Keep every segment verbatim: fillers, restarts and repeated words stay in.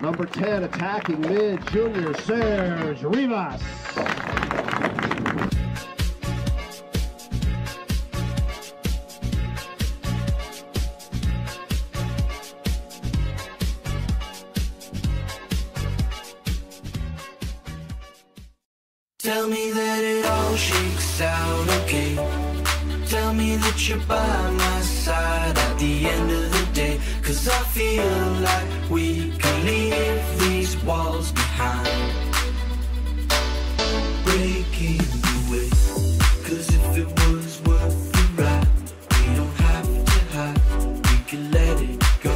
Number ten, attacking mid, junior Serge Rivas. Tell me that it all shakes out okay. Tell me that you're by my side at the end of the day. Cause I feel like we can leave these walls behind, breaking away. Cause if it was worth the ride, we don't have to hide, we can let it go.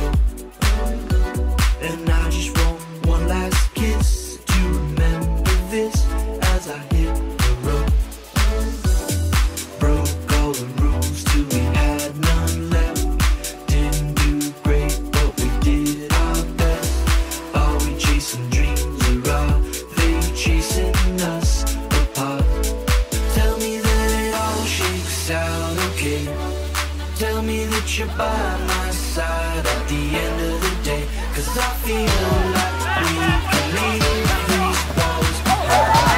And I just want one last kiss to remember this as I hit the road. Broke all the rules till we had none left. Didn't do great, but we did our best. Are we chasing dreams or are they chasing us apart? Tell me that it all shakes out okay. Tell me that you're by my side at the end of the day. Cause I feel like we can leave these walls behind.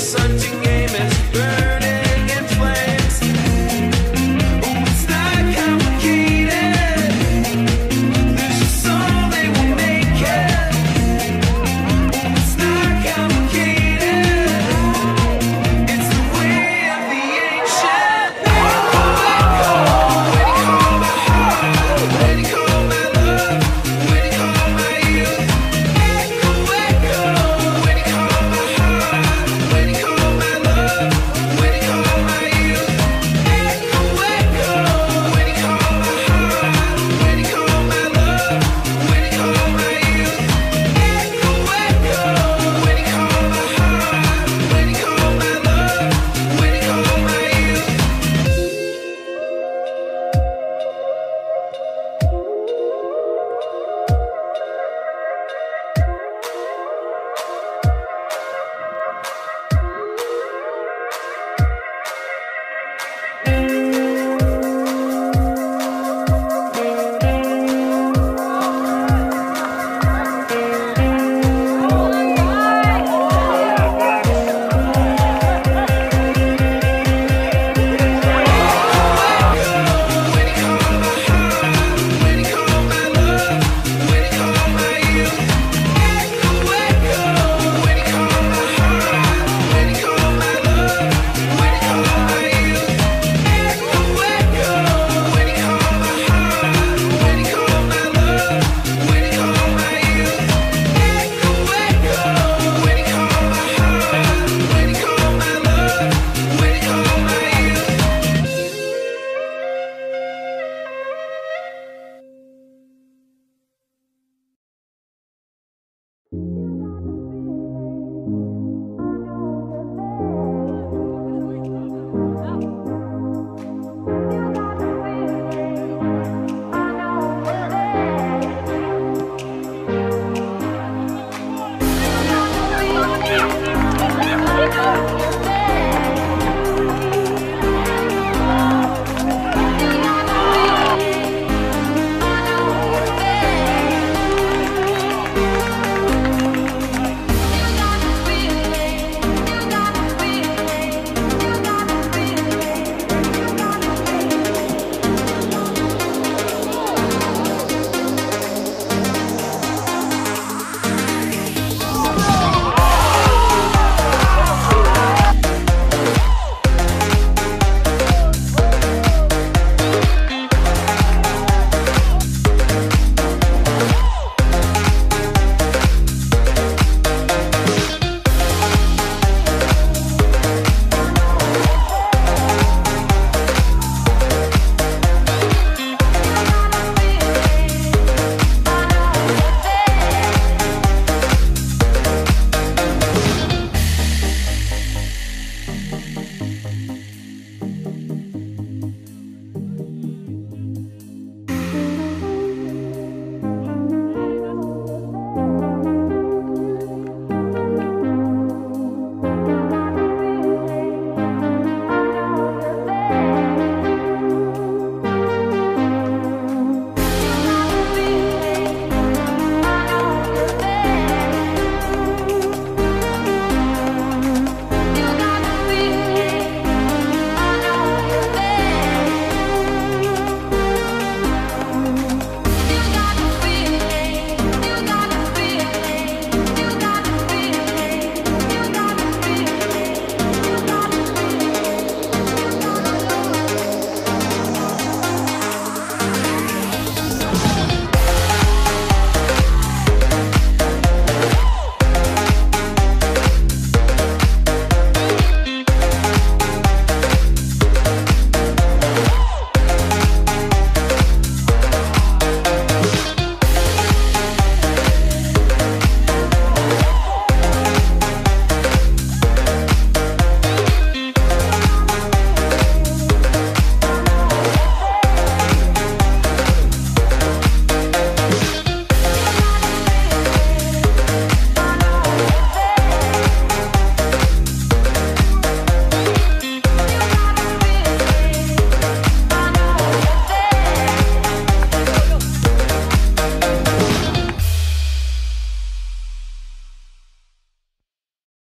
hunting game is